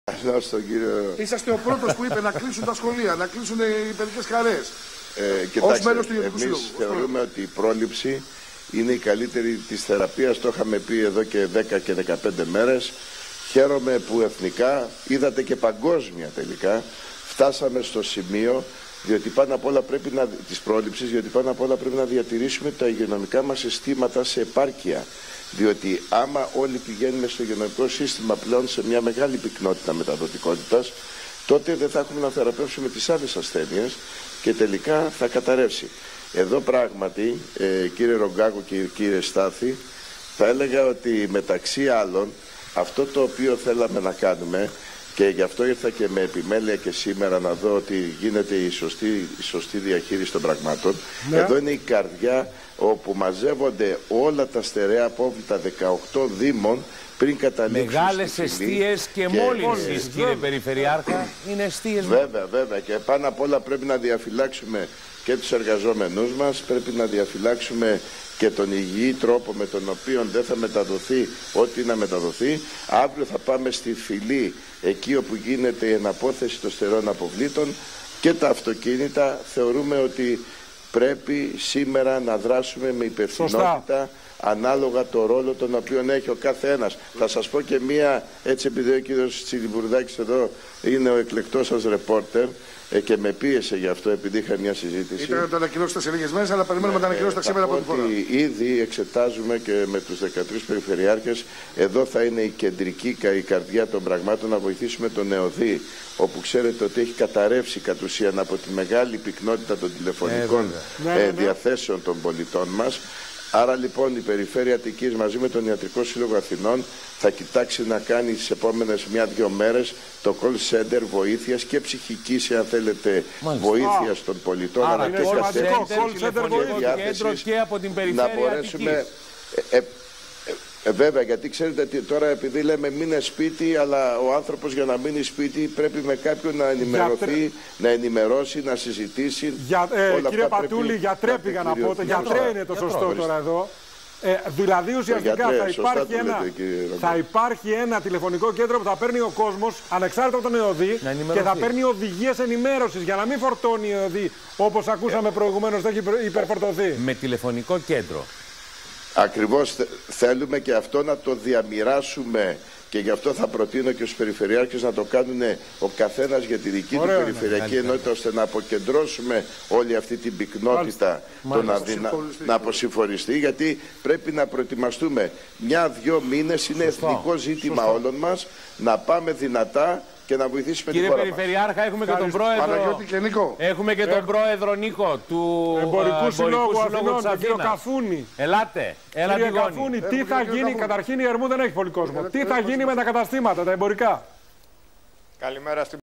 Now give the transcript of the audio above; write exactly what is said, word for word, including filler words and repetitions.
Στον κύριο... Είσαστε ο πρώτος που είπε να κλείσουν τα σχολεία, να κλείσουν οι παιδικές χαρές. Ε, κοιτάξτε, εμείς θεωρούμε ότι η πρόληψη είναι η καλύτερη της θεραπείας. Το είχαμε πει εδώ και δέκα και δεκαπέντε μέρες. Χαίρομαι που εθνικά, είδατε και παγκόσμια τελικά, φτάσαμε στο σημείο διότι πάνω απ' όλα πρέπει να, της πρόληψης, διότι πάνω απ' όλα πρέπει να διατηρήσουμε τα υγειονομικά μας συστήματα σε επάρκεια. Διότι άμα όλοι πηγαίνουμε στο υγειονομικό σύστημα πλέον σε μια μεγάλη πυκνότητα μεταδοτικότητας, τότε δεν θα έχουμε να θεραπεύσουμε τις άλλες ασθένειες και τελικά θα καταρρεύσει. Εδώ πράγματι, ε, κύριε Ρογκάκο και κύριε Στάθη, θα έλεγα ότι μεταξύ άλλων αυτό το οποίο θέλαμε να κάνουμε, και γι' αυτό ήρθα και με επιμέλεια και σήμερα να δω ότι γίνεται η σωστή, η σωστή διαχείριση των πραγμάτων. Ναι. Εδώ είναι η καρδιά όπου μαζεύονται όλα τα στερεά απόβλητα δεκαοκτώ δήμων πριν καταλήξουν. Μεγάλες εστίες και, και μόλυνσης, και... κύριε Περιφερειάρχα, είναι εστίες. Βέβαια, βέβαια. Και πάνω απ' όλα πρέπει να διαφυλάξουμε και τους εργαζόμενούς μας, πρέπει να διαφυλάξουμε και τον υγιή τρόπο με τον οποίο δεν θα μεταδοθεί ό,τι να μεταδοθεί. Αύριο θα πάμε στη φυλή, εκεί όπου γίνεται η εναπόθεση των στερεών αποβλήτων, και τα αυτοκίνητα. Θεωρούμε ότι πρέπει σήμερα να δράσουμε με υπευθυνότητα. Σωστά. Ανάλογα το ρόλο τον οποίο έχει ο κάθε ένας. Θα σας πω και μία, έτσι επειδή ο κύριος Τσιλιμπουρδάκης εδώ είναι ο εκλεκτός σας ρεπόρτερ ε, και με πίεσε γι' αυτό επειδή είχα μια συζήτηση. Ήταν να το ανακοινώσετε σε λίγες μέρες, αλλά περιμένουμε να το ανακοινώσετε σήμερα από την φορά. Ήδη εξετάζουμε και με τους δεκατρείς περιφερειάρχες, εδώ θα είναι η κεντρική η καρδιά των πραγμάτων, να βοηθήσουμε τον ΕΟΔΗ, όπου ξέρετε ότι έχει καταρρεύσει κατ' ουσίαν από τη μεγάλη πυκνότητα των τηλεφωνικών ε, ε, διαθέσεων των πολιτών μας. Άρα λοιπόν η Περιφέρεια Αττικής μαζί με τον Ιατρικό Σύλλογο Αθηνών θα κοιτάξει να κάνει τις επόμενες μια-δυο μέρες το call center βοήθειας και ψυχικής, αν θέλετε, βοήθειας των πολιτών, άρα, αλλά και καθένας διάθεσης και από την Περιφέρεια να μπορέσουμε... Ε, ε, ε, βέβαια, γιατί ξέρετε ότι τώρα επειδή λέμε μείνε σπίτι, αλλά ο άνθρωπος για να μείνει σπίτι πρέπει με κάποιον να ενημερωθεί, Γιατρέ... να ενημερώσει, να συζητήσει. Για, ε, όλα κύριε Πατούλη, γιατρέ πήγα να πω, γιατρέ είναι το σωστό γιατρό, τώρα εδώ. Ε, δηλαδή ουσιαστικά γιατρέ, θα, υπάρχει ένα, λέτε, θα υπάρχει ένα τηλεφωνικό κέντρο που θα παίρνει ο κόσμος ανεξάρτητα από τον ΕΟΔΗ και θα παίρνει οδηγίες ενημέρωσης για να μην φορτώνει η ΕΟΔΗ όπως ακούσαμε ε, προηγουμένως, θα έχει υπερφορτωθεί. Με τηλεφωνικό κέντρο. Ακριβώς θέλουμε και αυτό να το διαμοιράσουμε, και γι' αυτό θα προτείνω και στους περιφερειάρχες να το κάνουν ο καθένας για τη δική Ωραία, του περιφερειακή ναι, ενότητα, ώστε να αποκεντρώσουμε όλη αυτή την πυκνότητα, το να, να, να αποσυμφοριστεί, γιατί πρέπει να προετοιμαστούμε. Μια-δυο μήνες είναι Σωστό. εθνικό ζήτημα Σωστό. όλων μας, να πάμε δυνατά και να βοηθήσουμε Κύριε την χώρα Περιφερειάρχα, έχουμε και, τον πρόεδρο, και Νίκο. έχουμε και τον πρόεδρο Νίκο του Εμπορικού Συλλόγου Αθηνών, τον κύριο Καφούνη. Ελάτε, έλα κύριε Καφούνη, τι θα γίνει, καταρχήν η Ερμού δεν έχει πολύ κόσμο. Τι θα γίνει με τα καταστήματα, τα εμπορικά. Καλημέρα στην